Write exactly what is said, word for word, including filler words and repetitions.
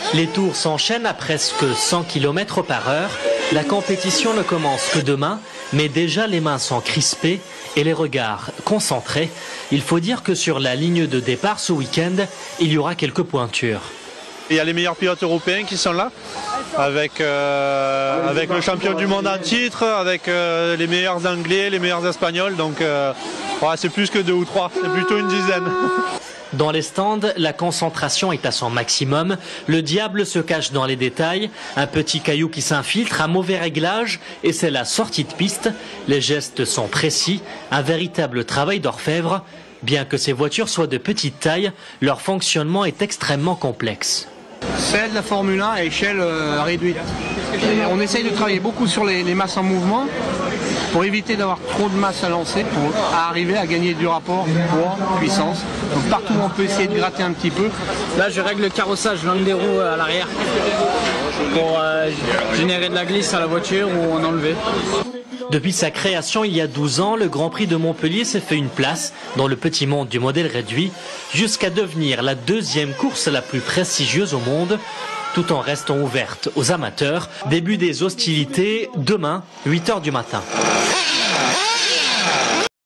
Les tours s'enchaînent à presque cent kilomètres par heure. La compétition ne commence que demain, mais déjà les mains sont crispées et les regards concentrés. Il faut dire que sur la ligne de départ ce week-end, il y aura quelques pointures. Il y a les meilleurs pilotes européens qui sont là, avec, euh, avec le champion du monde en titre, avec euh, les meilleurs Anglais, les meilleurs Espagnols, donc euh, ouais, c'est plus que deux ou trois, c'est plutôt une dizaine. Dans les stands, la concentration est à son maximum. Le diable se cache dans les détails. Un petit caillou qui s'infiltre, un mauvais réglage et c'est la sortie de piste. Les gestes sont précis, un véritable travail d'orfèvre. Bien que ces voitures soient de petite taille, leur fonctionnement est extrêmement complexe. C'est de la Formule un à échelle euh, réduite. Et on essaye de travailler beaucoup sur les, les masses en mouvement pour éviter d'avoir trop de masse à lancer, pour arriver à gagner du rapport poids, puissance. Donc partout où on peut essayer de gratter un petit peu. Là je règle le carrossage, l'angle des roues à l'arrière pour euh, générer de la glisse à la voiture ou en enlever. Depuis sa création il y a douze ans, le Grand Prix de Montpellier s'est fait une place dans le petit monde du modèle réduit, jusqu'à devenir la deuxième course la plus prestigieuse au monde, tout en restant ouverte aux amateurs. Début des hostilités demain, huit heures du matin.